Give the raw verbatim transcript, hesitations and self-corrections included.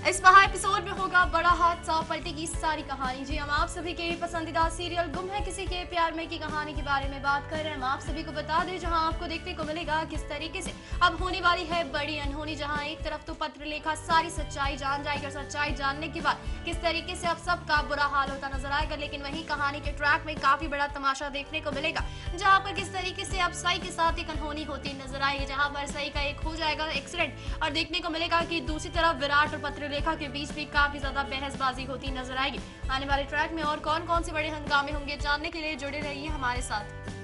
इस महा एपिसोड में होगा बड़ा हादसा, पलटेगी सारी कहानी। जी हम आप सभी के पसंदीदा सीरियल गुम है किसी के प्यार में की कहानी के बारे में बात कर रहे हैं। हम आप सभी को बता दें जहां आपको देखने को मिलेगा किस तरीके से अब होने वाली है बड़ी अनहोनी। जहां एक तरफ तो पत्रलेखा सारी सच्चाई जान जाएगी और सच्चाई जानने के बाद किस तरीके से अब सबका बुरा हाल होता नजर आएगा, लेकिन वही कहानी के ट्रैक में काफी बड़ा तमाशा देखने को मिलेगा जहाँ पर किस तरीके से अब सई के साथ एक अनहोनी होती नजर आएगी, जहाँ पर सई का एक हो जाएगा एक्सीडेंट और देखने को मिलेगा कि दूसरी तरफ विराट और पत्रलेखा के बीच भी काफी ज्यादा बहसबाजी होती नजर आएगी। आने वाले ट्रैक में और कौन कौन से बड़े हंगामे होंगे जानने के लिए जुड़े रहिए हमारे साथ।